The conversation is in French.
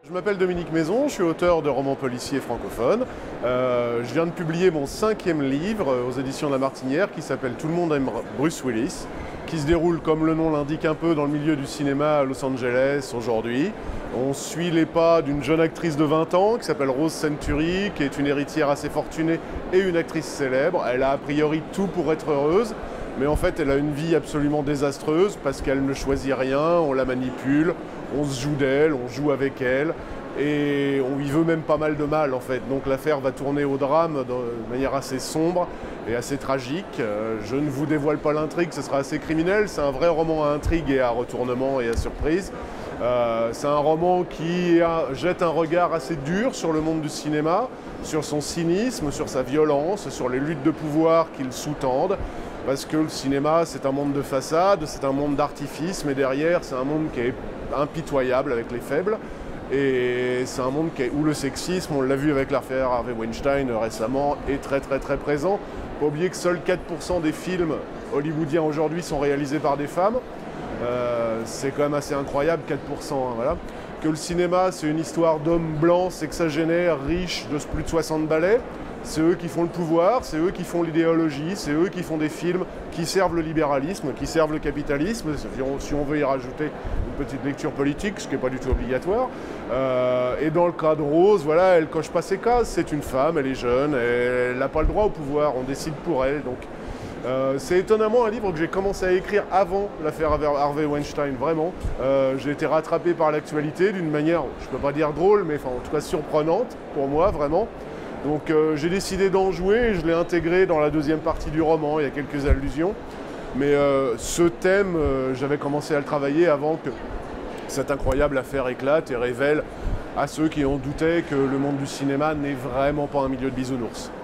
Je m'appelle Dominique Maison, je suis auteur de romans policiers francophones. Je viens de publier mon 5e livre aux éditions de La Martinière qui s'appelle Tout le monde aime Bruce Willis, qui se déroule, comme le nom l'indique un peu, dans le milieu du cinéma à Los Angeles aujourd'hui. On suit les pas d'une jeune actrice de 20 ans qui s'appelle Rose Century, qui est une héritière assez fortunée et une actrice célèbre. Elle a a priori tout pour être heureuse, mais en fait elle a une vie absolument désastreuse parce qu'elle ne choisit rien, on la manipule, on se joue d'elle, on joue avec elle et on lui veut même pas mal de mal en fait. Donc l'affaire va tourner au drame de manière assez sombre et assez tragique. Je ne vous dévoile pas l'intrigue, ce sera assez criminel, c'est un vrai roman à intrigue et à retournement et à surprise. C'est un roman qui jette un regard assez dur sur le monde du cinéma, sur son cynisme, sur sa violence, sur les luttes de pouvoir qu'il sous-tendent. Parce que le cinéma, c'est un monde de façade, c'est un monde d'artifice, mais derrière, c'est un monde qui est impitoyable avec les faibles. Et c'est un monde où le sexisme, on l'a vu avec l'affaire Harvey Weinstein récemment, est très présent. Faut pas oublier que seuls 4% des films hollywoodiens aujourd'hui sont réalisés par des femmes. C'est quand même assez incroyable, 4%. Hein, voilà. Que le cinéma, c'est une histoire d'hommes blancs, sexagénaires, riches, de plus de 60 balais. C'est eux qui font le pouvoir, c'est eux qui font l'idéologie, c'est eux qui font des films qui servent le libéralisme, qui servent le capitalisme, si on veut y rajouter une petite lecture politique, ce qui n'est pas du tout obligatoire. Et dans le cas de Rose, voilà, elle coche pas ses cases, c'est une femme, elle est jeune, elle n'a pas le droit au pouvoir, on décide pour elle. Donc, c'est étonnamment un livre que j'ai commencé à écrire avant l'affaire Harvey Weinstein, vraiment. J'ai été rattrapé par l'actualité d'une manière, je ne peux pas dire drôle, mais en tout cas surprenante pour moi, vraiment. Donc j'ai décidé d'en jouer et je l'ai intégré dans la deuxième partie du roman, il y a quelques allusions. Mais ce thème, j'avais commencé à le travailler avant que cette incroyable affaire éclate et révèle à ceux qui en doutaient que le monde du cinéma n'est vraiment pas un milieu de bisounours.